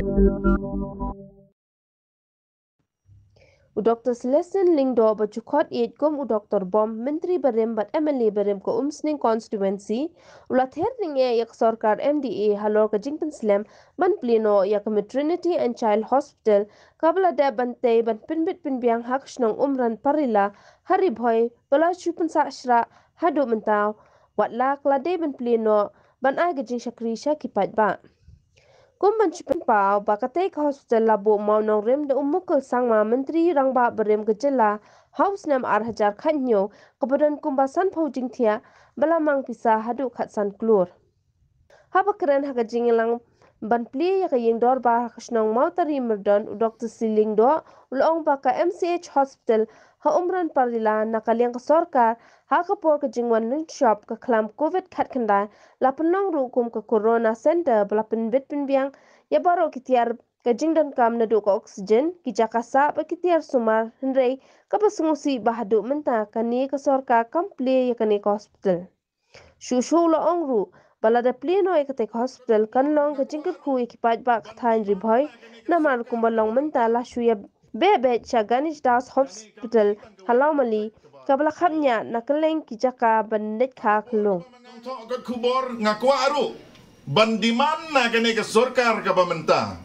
Dr. Celestin Lingdo bercukot iat gom Dr. Bom Menteri Berem bat MLA Berem ke Umsning Constituency ulat hering yak sorkar MDA halor ke Jingpen Slam ban pleno yak Maternity and Child Hospital kabla da bante ban pinbit pinbiang hak snong umran parila hari boy bala chupen sa ashra hadu mentau watla klade ban pleno ban ai gajing shakri shakipat ba Kumban chupen pau bakate ke hospital labu mau nong rem de umukul sangma menteri rangba berem gejela haus nam hajar khanyo kemudian kumbasan pojing thia belamang pisah hadu khatsan klur haba keren haga jingilang ban pli ya kaying dor ba khsnong mau tari merdon Dr. Siling do ulong ba ka MCH hospital ha umran parila nakaliang ke sorkar ha kapor ke jingwan ring shop ke klam covid khat kanda la penong rukum ke corona center bala penbit penbiang ya baro kitiar ke jingdan kam na do ko oksigen ki jakasa ba kitiar sumar hendrei ka pasungusi bahadu menta kani ke sorkar kample ya kani ke hospital shushu lo ongru bala da pleno ekate hospital kanlong ke jingkat ku ikipaj ba khain riboy namar kumbalong menta la shuya bebe chaganish das hospital halamali kabla khamnya nakaleng ki jaka bandet kha khlong got kubor ngakwa aru bandiman na kene ke sorkar ka bamenta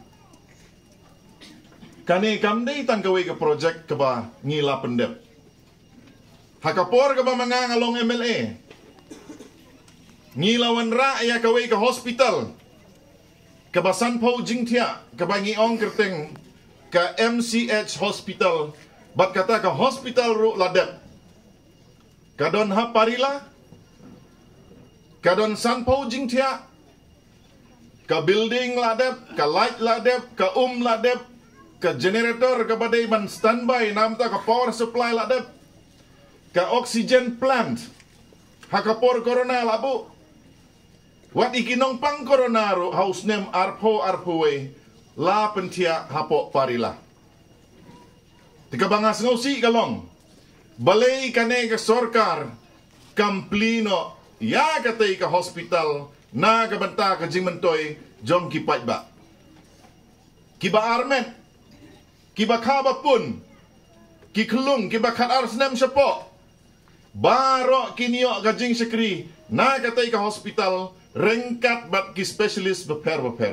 kane kamdei tangkawe ke projek ke ba ngila pendep hakapor ke ba mangang along MLA ngilawan ra ya kawe ke hospital ke basan po jingtia ke bangi ong kerteng ke MCH hospital bat kata ke hospital ru ladep kadon ha parila kadon san po jingtia ke building ladep ke light ladep ke ladep ke generator ke badai ban standby namta ke power supply ladep ke oxygen plant hakapor corona labu wat ikinong pang koronaro haus nem arpo la pentia hapo parila. Tika bangas ngausi galong. Balay kane ke sorkar kamplino ya katay ka hospital na kabanta ka jingmentoy jom kipat ba. Kiba armen. Kiba kaba pun. Kiklung kiba ars nem siya Baro kinyo ka jing sekri na katay ka hospital rengkat bat ki specialist beper.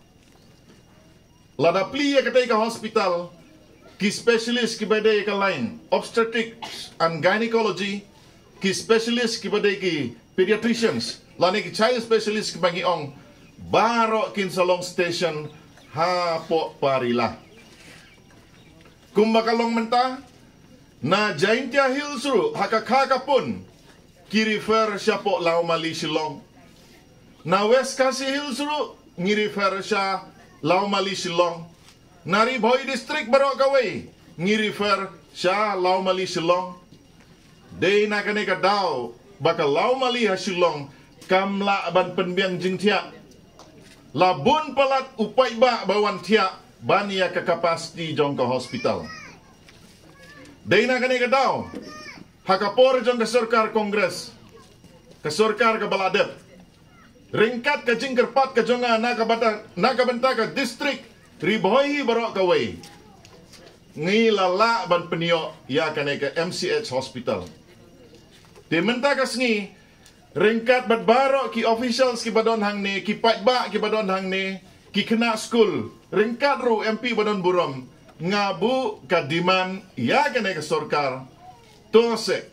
Lada plia katay ka hospital ki specialist ki badai ka lain obstetrics and gynecology ki specialist ki badai ki pediatricians lani ki child specialist ki bangi ong baro kin salong station ha po parila kumbakalong menta na Jaintia Hills ru hakakaka pun ki refer siya po Laumali Silong na West Khasi Hills ru ngi-refer siya Laumali Silong. Na Riboy District baro kaway ngi-refer siya Laumali Silong. Day na kani ka daw baka Laumali ha Silong kamla ban penbiang jingtia. Labun palat upay ba bawan tia bania ka kapasiti jong ka hospital. Day na kani ka daw hakapor jong ka sorkar kongres ka sorkar ka baladep. Ringkat ka jingkerpat ka jonga nakabanta ka district riboy baro kaway ngilala ban penio ya kanay ka MCH hospital di menta ka sngi ringkat bat baro ki officials ki badon hang ni ki patba ki badon hang ni ki kena school ringkat ru MP badon burom ngabu ka diman ya kanay ka sorkar tose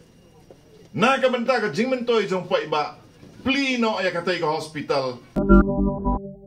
nakabanta ka jingmentoy jong patba plino ay katay ka hospital.